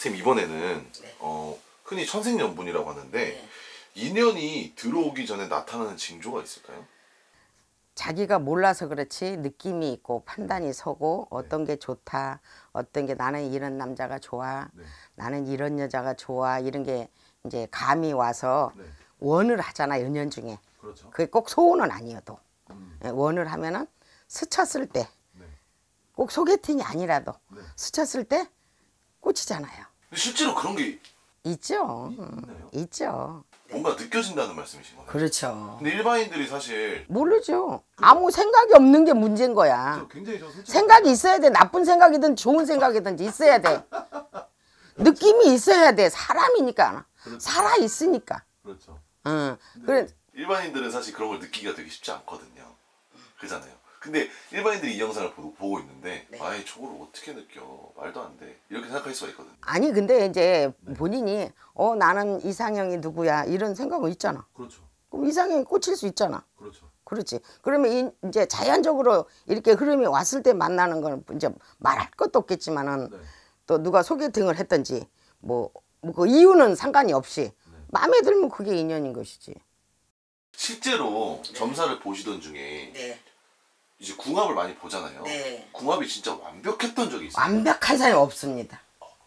선생님 이번에는 네. 흔히 천생연분이라고 하는데 네. 인연이 들어오기 전에 나타나는 징조가 있을까요? 자기가 몰라서 그렇지 느낌이 있고 판단이 서고 어떤 게 좋다, 어떤 게 나는 이런 남자가 좋아, 네. 나는 이런 여자가 좋아, 이런 게 이제 감이 와서 네. 원을 하잖아, 연연 중에. 그렇죠. 그게 꼭 소원은 아니어도 원을 하면은 스쳤을 때, 네. 꼭 소개팅이 아니라도 네. 스쳤을 때 꽂히잖아요. 실제로 그런 게 있죠. 있나요? 있죠. 뭔가 느껴진다는 말씀이신 거예요? 그렇죠. 근데 일반인들이 사실 모르죠. 아무 생각이 없는 게 문제인 거야. 굉장히 솔직히 생각이 있어야 돼. 나쁜 생각이든 좋은 생각이든지 있어야 돼. 느낌이 있어야 돼. 사람이니까. 그렇죠. 살아 있으니까. 그렇죠. 응. 근데 그래. 일반인들은 사실 그런 걸 느끼기가 되게 쉽지 않거든요. 그잖아요. 근데 일반인들이 이 영상을 보고 있는데 네. 아이 저걸 어떻게 느껴 말도 안 돼 이렇게 생각할 수가 있거든요. 아니 근데 이제 본인이 나는 이상형이 누구야 이런 생각은 있잖아. 그렇죠. 그럼 이상형이 꽂힐 수 있잖아. 그렇죠. 그렇지. 그러면 이제 자연적으로 이렇게 흐름이 왔을 때 만나는 건 이제 말할 것도 없겠지만은 네. 또 누가 소개팅을 했든지 뭐 그 이유는 상관이 없이 마음에 들면 그게 인연인 것이지. 실제로 점사를 보시던 중에 네. 이제 궁합을 많이 보잖아요. 네. 궁합이 진짜 완벽했던 적이 있어요. 완벽한 사람이 없습니다.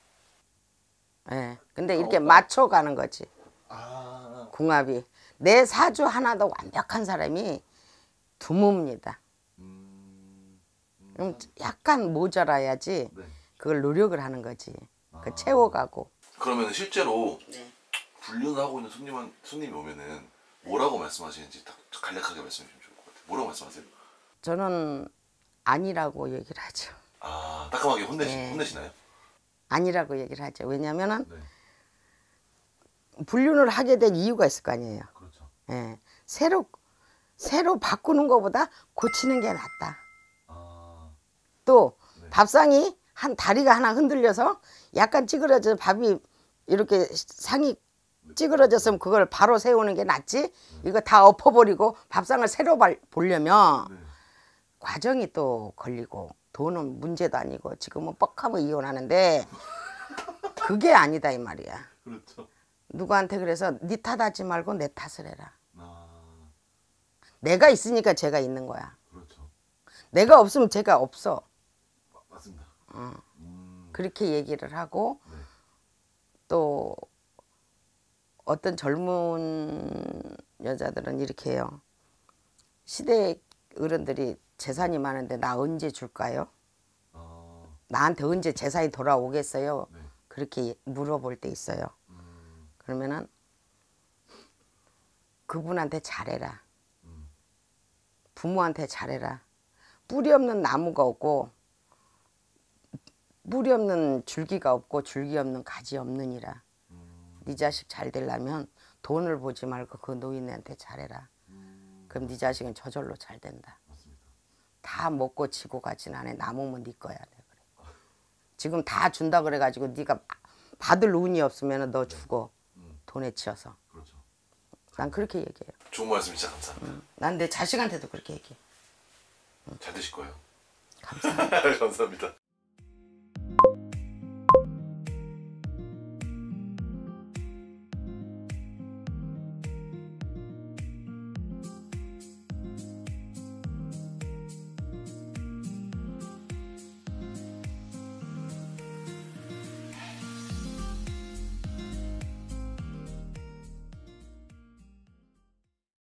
예. 근데 이렇게 맞춰가는 거지. 아, 궁합이. 내 사주 하나도 완벽한 사람이 드뭅니다. 그럼 약간 모자라야지 네. 그걸 노력을 하는 거지. 그 채워가고. 그러면 실제로 네. 불륜을 하고 있는 손님이 오면은 뭐라고 말씀하시는지 딱 간략하게 말씀해 주시면 좋을 것 같아요. 뭐라고 말씀하세요? 저는 아니라고 얘기를 하죠. 아, 따끔하게 네. 혼내시나요? 아니라고 얘기를 하죠. 왜냐면은 네. 불륜을 하게 된 이유가 있을 거 아니에요. 그렇죠. 예. 새로 바꾸는 것보다 고치는 게 낫다. 아, 또 네. 밥상이 한 다리가 하나 흔들려서 약간 찌그러져 밥이 이렇게 상이 찌그러졌으면 그걸 바로 세우는 게 낫지. 이거 다 엎어버리고 밥상을 새로 보려면 네. 과정이 또 걸리고 돈은 문제도 아니고 지금은 뻑하면 이혼하는데 그게 아니다 이 말이야. 그렇죠. 누구한테 그래서 네 탓하지 말고 내 탓을 해라. 아, 내가 있으니까 제가 있는 거야. 그렇죠. 내가 없으면 제가 없어. 맞습니다. 그렇게 얘기를 하고 네. 또 어떤 젊은 여자들은 이렇게 해요. 시대 어른들이 재산이 많은데 나 언제 줄까요? 아, 나한테 언제 재산이 돌아오겠어요? 네. 그렇게 물어볼 때 있어요. 그러면은 그분한테 잘해라. 부모한테 잘해라. 뿌리 없는 나무가 없고 뿌리 없는 줄기가 없고 줄기 없는 가지 없느니라. 네 자식 잘 되려면 돈을 보지 말고 그 노인네한테 잘해라. 그럼 네 자식은 저절로 잘 된다. 맞습니다. 다 먹고 지고 가진 않아. 남으면 네 거야. 내가 그래. 지금 다 준다 그래가지고 네가 받을 운이 없으면 너 죽어. 돈에 치여서. 그렇죠. 난 그렇게 얘기해요. 좋은 말씀 진짜 감사합니다. 난 내 자식한테도 그렇게 얘기해. 잘 되실 거예요. 감사합니다. 감사합니다.